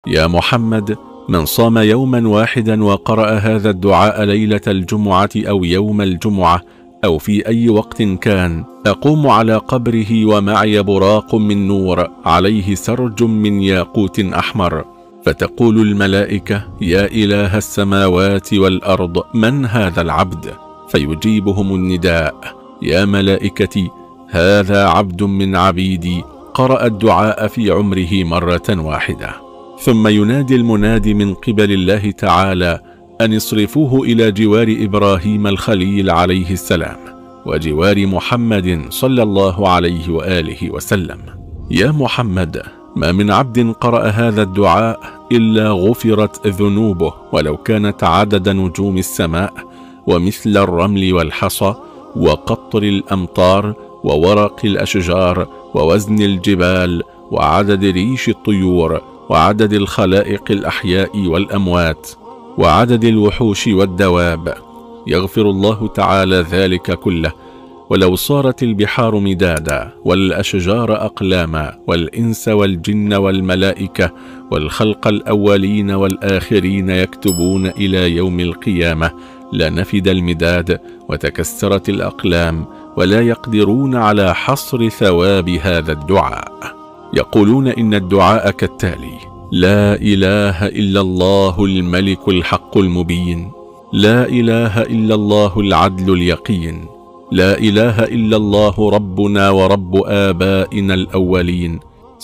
يا محمد، من صام يوما واحدا وقرأ هذا الدعاء ليلة الجمعة أو يوم الجمعة أو في أي وقت كان، أقوم على قبره ومعي براق من نور عليه سرج من ياقوت أحمر، فتقول الملائكة: يا إله السماوات والأرض، من هذا العبد؟ فيجيبهم النداء: يا ملائكتي، هذا عبد من عبيدي قرأ الدعاء في عمره مرة واحدة. ثم ينادي المنادي من قبل الله تعالى أن اصرفوه إلى جوار إبراهيم الخليل عليه السلام وجوار محمد صلى الله عليه وآله وسلم. يا محمد، ما من عبد قرأ هذا الدعاء إلا غفرت ذنوبه ولو كانت عدد نجوم السماء ومثل الرمل والحصى وقطر الأمطار وورق الأشجار ووزن الجبال وعدد ريش الطيور وعدد الخلائق الأحياء والأموات وعدد الوحوش والدواب. يغفر الله تعالى ذلك كله ولو صارت البحار مدادا والأشجار أقلاما والإنس والجن والملائكة والخلق الأولين والآخرين يكتبون إلى يوم القيامة لنفد المداد وتكسرت الأقلام، ولا يقدرون على حصر ثواب هذا الدعاء. يقولون إن الدعاء كالتالي: لا إله إلا الله الملك الحق المبين، لا إله إلا الله العدل اليقين، لا إله إلا الله ربنا ورب آبائنا الأولين،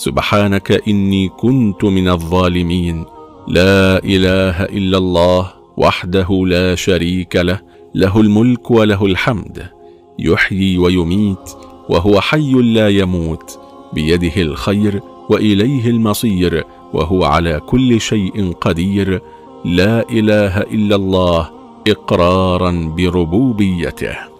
سبحانك إني كنت من الظالمين، لا إله إلا الله وحده لا شريك له، له الملك وله الحمد، يحيي ويميت وهو حي لا يموت، بيده الخير وإليه المصير وهو على كل شيء قدير، لا إله إلا الله إقرارا بربوبيته.